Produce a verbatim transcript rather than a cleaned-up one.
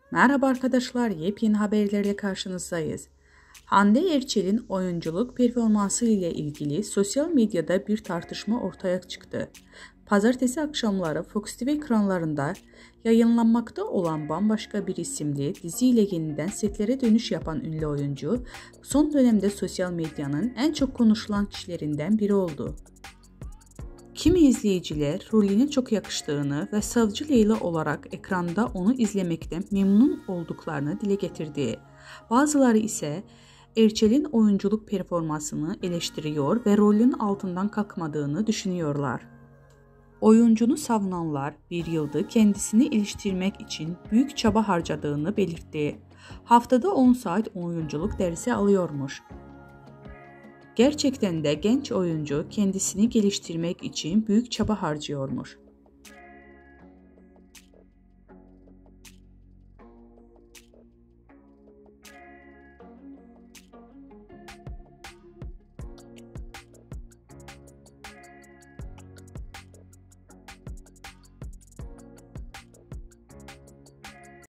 Merhaba arkadaşlar, yepyeni haberlerle karşınızdayız. Hande Erçel'in oyunculuk performansı ile ilgili sosyal medyada bir tartışma ortaya çıktı. Pazartesi akşamları Fox T V ekranlarında yayınlanmakta olan Bambaşka Bir isimli diziyle yeniden setlere dönüş yapan ünlü oyuncu, son dönemde sosyal medyanın en çok konuşulan kişilerinden biri oldu. Kimi izleyiciler rolüne çok yakıştığını ve Savcı Leyla olarak ekranda onu izlemekten memnun olduklarını dile getirdi. Bazıları ise Erçel'in oyunculuk performansını eleştiriyor ve rolün altından kalkmadığını düşünüyorlar. Oyuncunu savunanlar bir yılda kendisini eleştirmek için büyük çaba harcadığını belirtti. Haftada on saat oyunculuk dersi alıyormuş. Gerçekten de genç oyuncu kendisini geliştirmek için büyük çaba harcıyormuş.